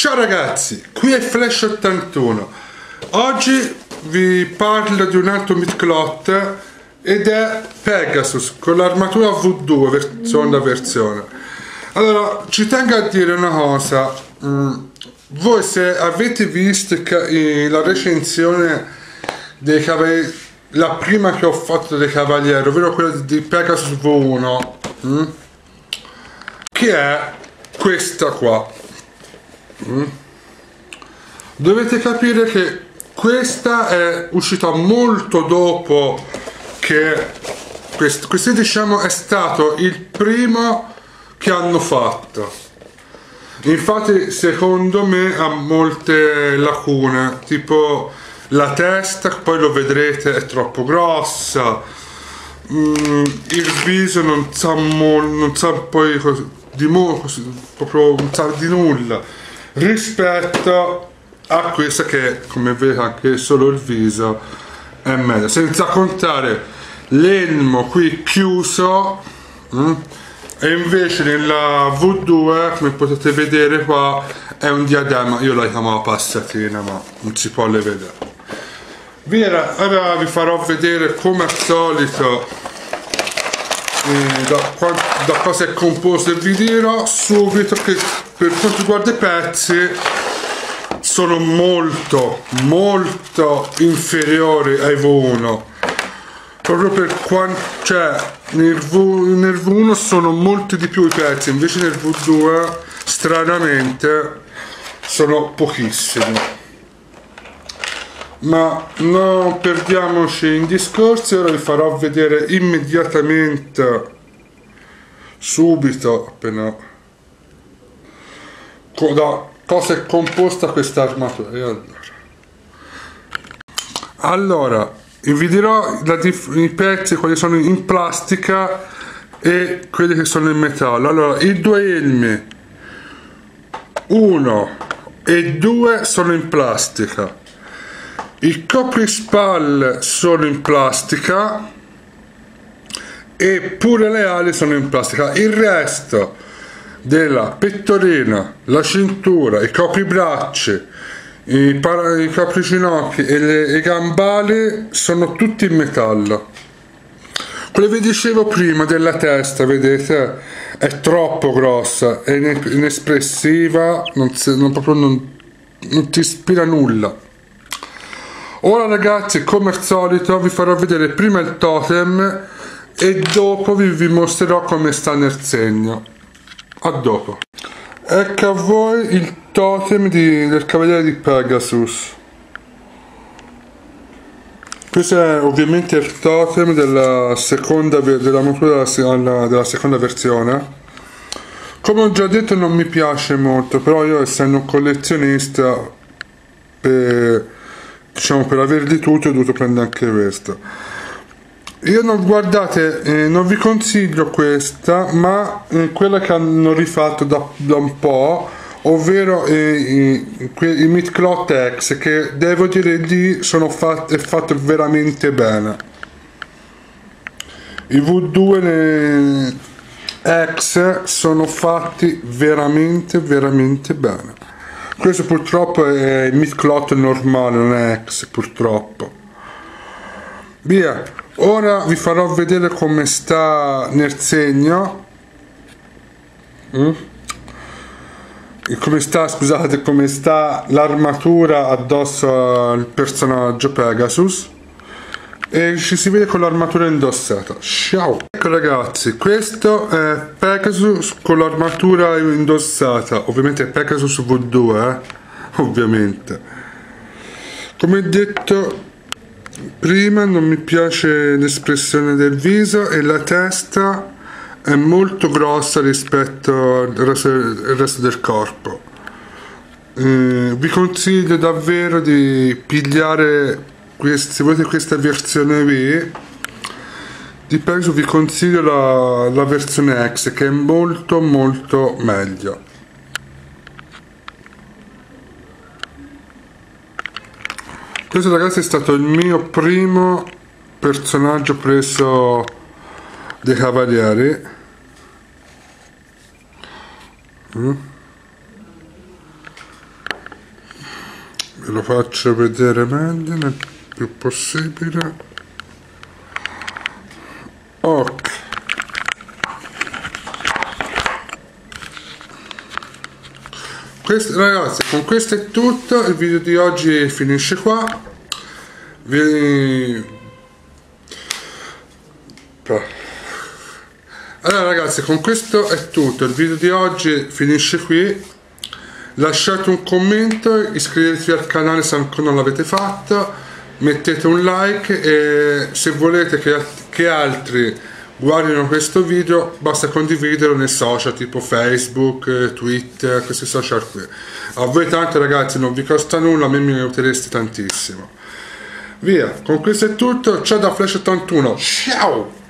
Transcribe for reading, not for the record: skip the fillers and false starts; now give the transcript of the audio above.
Ciao ragazzi, qui è Flash 81. Oggi vi parlo di un altro Midcloth ed è Pegasus con l'armatura V2 seconda versione. Allora, ci tengo a dire una cosa. Voi se avete visto la recensione dei cavalieri, la prima che ho fatto dei cavalieri, ovvero quella di Pegasus V1, che è questa qua. Dovete capire che questa è uscita molto dopo che questo diciamo è stato il primo che hanno fatto. Infatti secondo me ha molte lacune, tipo la testa, poi lo vedrete, è troppo grossa, il viso non sa poi proprio non sa di nulla rispetto a questa che, come vedete, anche solo il viso è meglio, senza contare l'elmo qui chiuso, e invece nella V2, come potete vedere qua, è un diadema. Io la chiamavo passatina, ma non si può le vedere. Ora vi farò vedere come al solito da cosa è composto, e vi dirò subito che per quanto riguarda i pezzi sono molto inferiori ai V1, proprio per quanto, cioè nel V1 sono molti di più i pezzi, invece nel V2 stranamente sono pochissimi. Ma non perdiamoci in discorsi, ora vi farò vedere immediatamente, subito, appena, da cosa è composta questa armatura. Allora vi dirò i pezzi, quali sono in plastica e quelli che sono in metallo. Allora, i due elmi 1 e 2 sono in plastica. I coprispalla sono in plastica e pure le ali sono in plastica. Il resto della pettorina, la cintura, i copribracci, i copriginocchi e i gambali sono tutti in metallo. Quello che vi dicevo prima della testa, vedete, è troppo grossa, è inespressiva, non ti ispira nulla. Ora ragazzi, come al solito, vi farò vedere prima il totem e dopo vi mostrerò come sta nel segno. A dopo. Ecco a voi il totem del cavaliere di Pegasus. Questo è ovviamente il totem della montura della seconda versione. Come ho già detto, non mi piace molto, però io, essendo un collezionista, per averli tutti ho dovuto prendere anche questo. Io non vi consiglio questa, ma quella che hanno rifatto da un po', ovvero i Midcloth X, che devo dire lì è fatto veramente bene. I V2 X sono fatti veramente bene. Questo purtroppo è il Midcloth normale, non è X, purtroppo. Via, ora vi farò vedere come sta nel segno. Come sta l'armatura addosso al personaggio Pegasus. E ci si vede con l'armatura indossata. Ciao! Ecco ragazzi, questo è Pegasus con l'armatura indossata. Ovviamente è Pegasus V2, ovviamente. Come detto prima, non mi piace l'espressione del viso e la testa è molto grossa rispetto al resto del corpo. Vi consiglio davvero di pigliare, se volete questa versione qui di Pegasus, vi consiglio la versione X, che è molto meglio. Questo ragazzi è stato il mio primo personaggio preso dei cavalieri. ve lo faccio vedere meglio nel più possibile. Ok, ragazzi, con questo è tutto. Il video di oggi finisce qua. Allora ragazzi, con questo è tutto. Il video di oggi finisce qui. Lasciate un commento, iscrivetevi al canale se ancora non l'avete fatto, mettete un like e se volete che altri guardino questo video basta condividerlo nei social tipo Facebook, Twitter, questi social qui. A voi tanto ragazzi non vi costa nulla, a me mi aiutereste tantissimo. Via, con questo è tutto, ciao da Flash81, ciao!